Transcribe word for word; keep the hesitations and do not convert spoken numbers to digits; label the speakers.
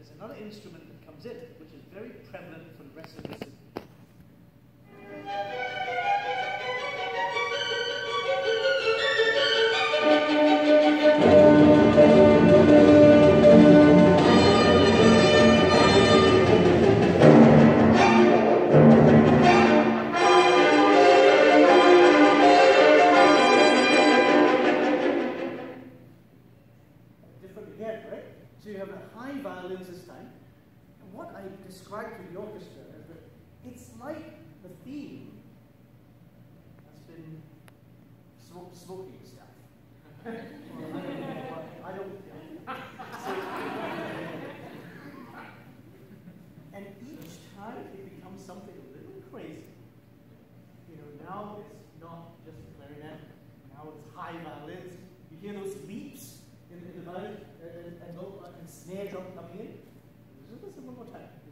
Speaker 1: there's another instrument that comes in, which is very prevalent for the rest of the symphony.
Speaker 2: Described to the orchestra is that it's like the theme has been smoke, smoking stuff. Well, I don't know what, I don't know. So, and each time it becomes something a little crazy. You know, now it's not just a clarinet, now it's high violins. You hear those leaps in, in the violin and, and, and, and snare drum come in. Listen one more time.